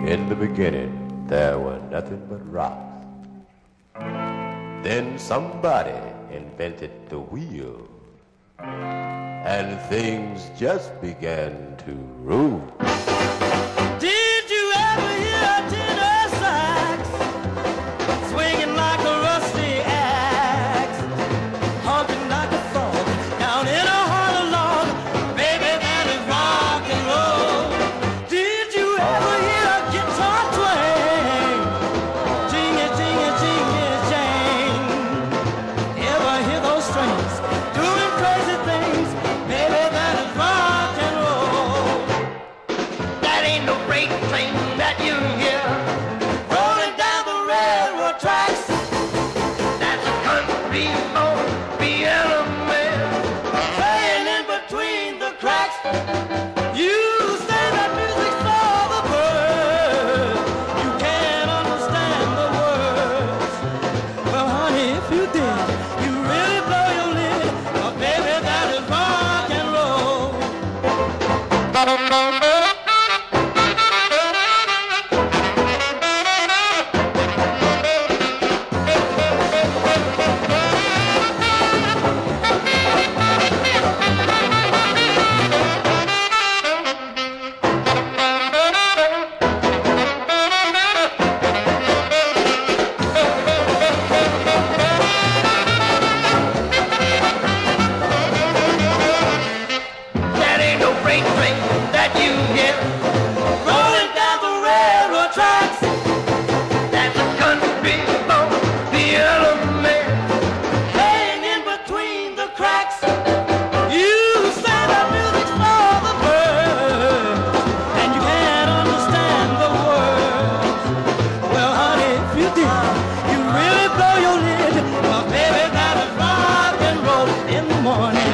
In the beginning, there were nothing but rocks. Then somebody invented the wheel, and things just began to roll. Did you ever hear a tenor sax swinging like a rusty axe, honking like a frog down in a hollow log? Baby, that is rock and roll. Did you ever hear a guitar twang? Jingy, jingy, jingy, jang. Ever hear those strings doing crazy things? Baby, that is rock and roll. That ain't no freight train that you hear rolling down the railroad tracks. That's a country road, Vienna man, playing in between the cracks. You say that music's for the birds, you can't understand the words. Well, honey, if you did, you really blow your lid. Oh, baby, that is rock and roll. That ain't no freight train that you hear rolling down the railroad tracks. That's a country road, the element playing in between the cracks. You say that music's for the birds, and you can't understand the words. Well, honey, if you did, you really blow your lid. Well, baby, that is rock and roll in the morning.